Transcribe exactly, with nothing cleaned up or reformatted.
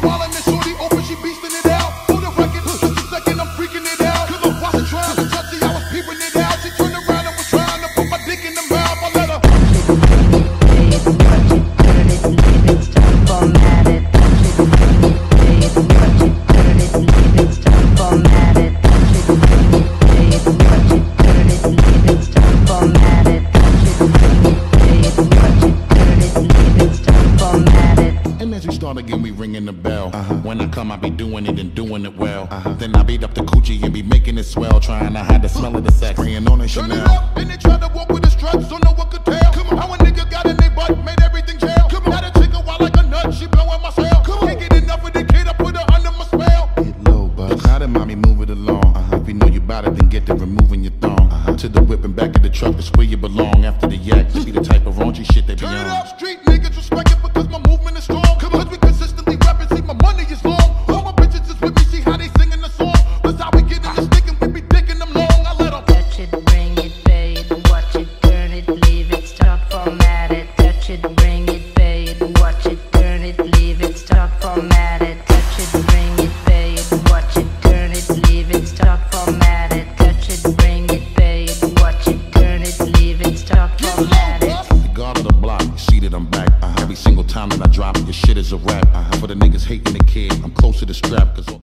wildin' and shorty open, she beastin' it out. For the record, just a second, I'm freaking it out. Cause I wasn't trying to touch it, I was peeping it out. She turned around and was trying to put my dick in the mouth. I let her start again, we ringing the bell. Uh-huh. When I come, I be doing it and doing it well. Uh-huh. Then I beat up the coochie and be making it swell, trying to hide the smell of the sex. Spraying on a Chanel. Turn it up, and they try to walk with the struts, so no one could tell. Come on, how a nigga got in their butt, made everything jail. Come on, got a chick a wild like a nut, she blowing my cell. Come on, can't get enough of the kid, I put her under my spell. Get low, bud. Look how the mommy move it along. Uh-huh. If you know you bout it, then get to removing your thong. Uh-huh. To the whip and back of the truck, that's where you belong. After the yak, to be the type of raunchy shit they be on. Turn it up, street niggas respect it because my movement is strong. Come on, we consistently rapping, see my money is long. All my bitches is with me, see how they singing the song. That's how we get in the stick and we be digging them long. I let them touch it, bring it, pay it, watch it, turn it, leave it, stop, format it. Touch it, bring it, pay it, watch it, turn it, leave it, stop, format it. Touch it, bring it, pay it, watch it, turn it, leave it, stop, format it. Touch it, bring it, pay it, watch it, turn it, leave it, stop, format it. the guard of the block, you see that I'm back. Uh-huh. Every single time that I drop it, your shit is a rap. Uh-huh. For the niggas hating the kid, I'm close to the strap. Cause